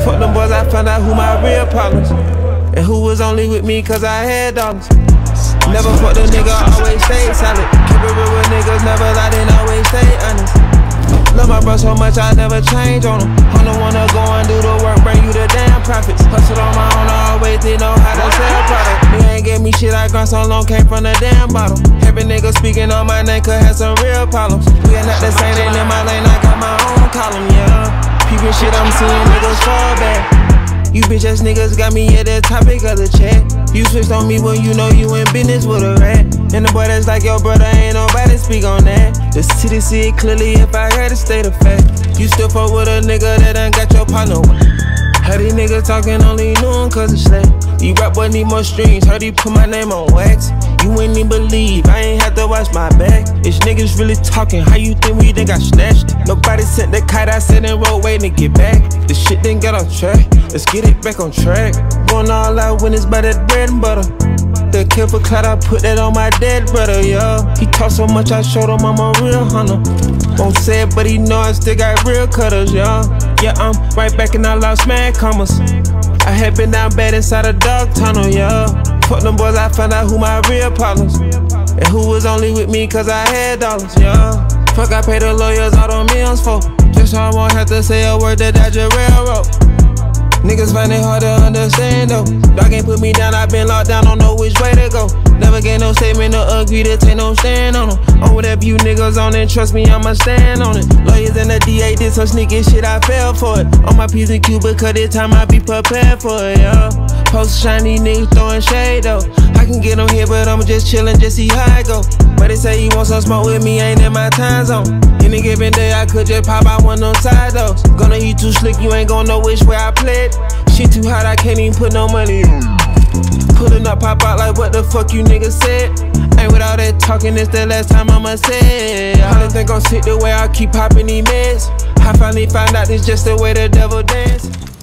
Fuck them boys, I found out who my real problems, and who was only with me cause I had dollars. Never fucked a nigga, always stay solid. Keep it real with niggas, never lie, then always stay honest. Love my bro so much, I never change on him. I don't wanna go and do the work, bring you the damn profits. Hustle on my own, I always didn't know how to sell product. Nigga ain't give me shit, I grind so long, came from the damn bottom. Every nigga speaking on my name could have some real problems. We are not the same, ain't in my lane, I got my own column, yeah. Peeping shit, I'm seeing niggas fall back. You bitch ass niggas got me at the topic of the chat. You switched on me when you know you in business with a rat. And the boy that's like your brother, ain't nobody speak on that. The city see it clearly if I had to state a fact. You still fuck with a nigga that done got your partner. Heard these niggas talking, only knew him cause it's slack. These rap boys need more streams, heard he put my name on wax. You wouldn't even believe, I ain't had to watch my back. It's niggas really talking, how you think we done got snatched? Nobody sent the kite, I sat in road waiting to get back. This shit didn't get off track, let's get it back on track. Going all out when it's by that bread and butter. The kill for clout, I put that on my dead brother, yo. He talk so much, I showed him I'm a real hunter. Won't say it, but he know I still got real cutters, yo. Yeah, I'm right back and I lost mad commas. I had been down bad inside a dog tunnel, yo. Fuck them boys, I found out who my real problems, and who was only with me cause I had dollars, yo. Fuck, I paid the lawyers all them millions for, just so I won't have to say a word to dodge a railroad. Niggas find it hard to understand though. Dog ain't put me down, I been locked down, don't know which way to go. Never get no statement or agree to take no stand on them. On whatever you niggas on it, trust me, I'ma stand on it. Lawyers and the DA did some sneaky shit, I fell for it. On my P's and Q's, because this time I be prepared for it, yo. Post shiny niggas throwing shade though. I can get on here, but I'm just chillin', just see how I go. But they say he want some smoke with me, ain't in my time zone. Any given day, I could just pop out one of them side though. Gonna eat too slick, you ain't gon' know which way I played. Shit too hot, I can't even put no money on. Pulling up, pop out like what the fuck you niggas said. Ain't with all that talking, it's the last time I'ma say it. I don't think I'm sick the way I keep popping these meds. I finally found out it's just the way the devil dance.